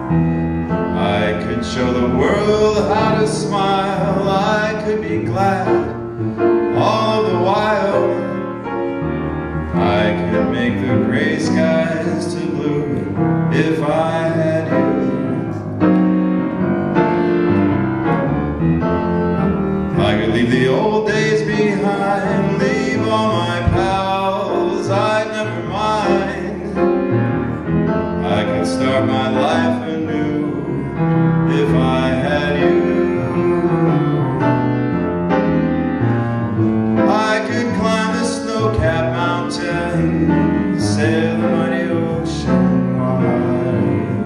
I could show the world how to smile. I could be glad all the while. I could make the gray skies to blue if I had you. I could leave the old days behind, leave all my pals, I'd never mind. I could start my life anew if I had you. I could climb the snow-capped mountain, sail the mighty ocean wide.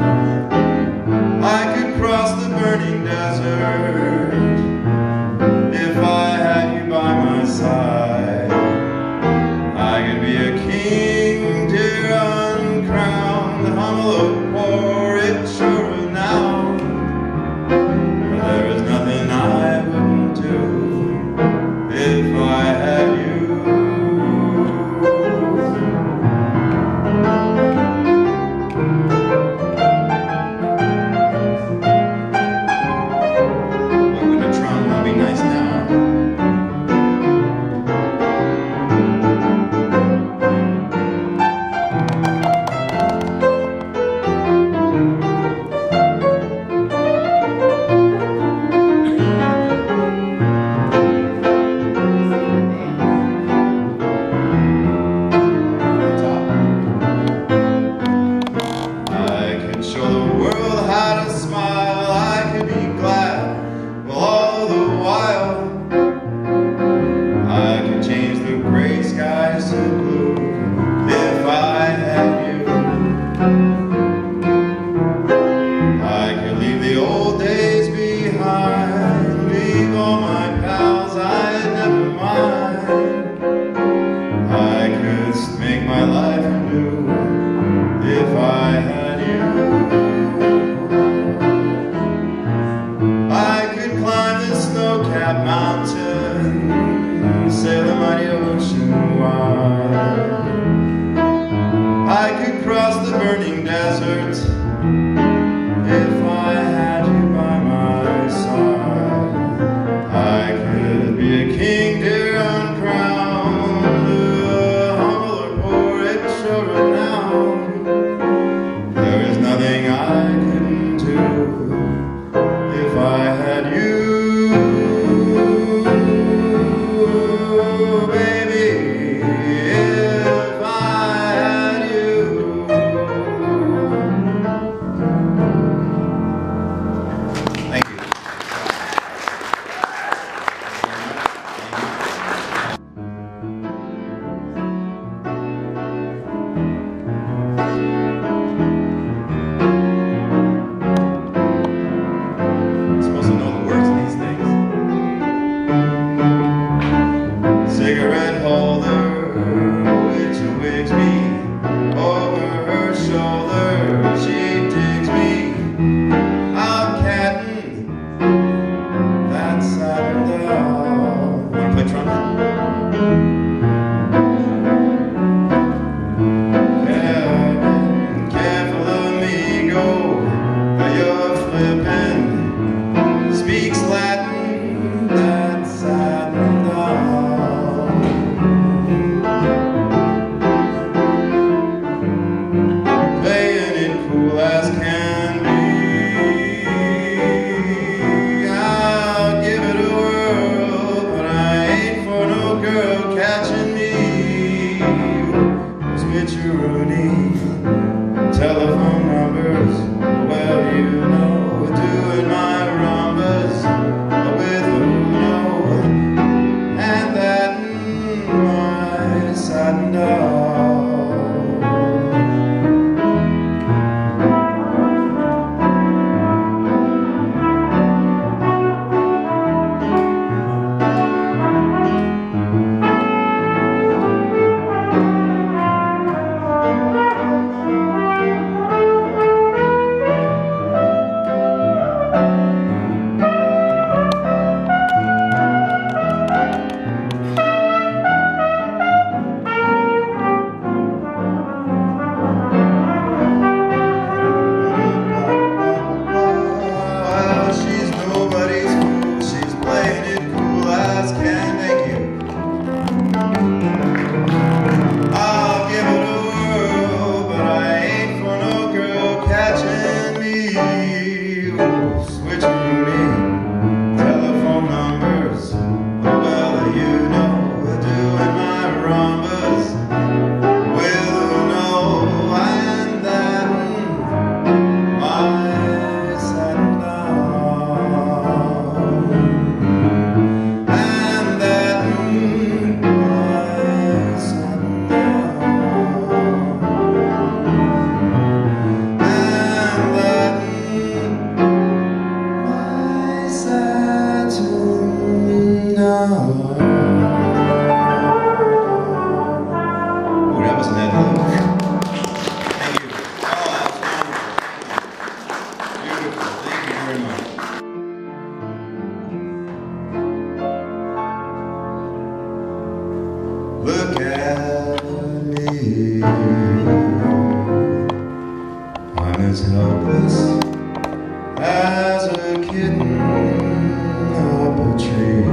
as a kitten up a tree,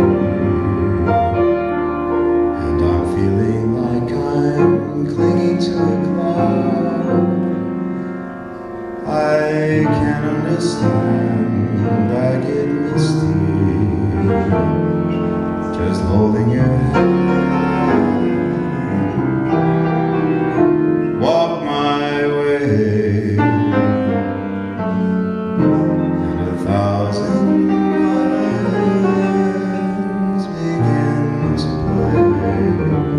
and I'm feeling like I'm clinging to a cloud. I can't understand, I get misty just holding your hand. Walk my way, and 1,000 violins begin to play.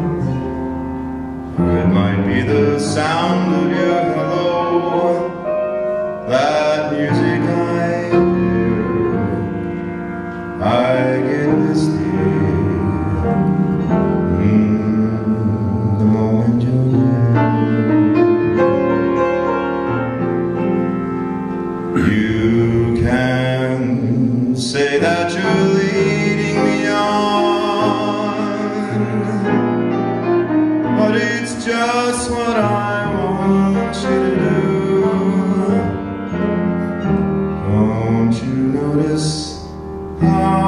Or it might be the sound of your hello, that music I hear. I get misty the moment you're near. You can say that you're leading me on, but it's just what I want you to do. Don't you notice how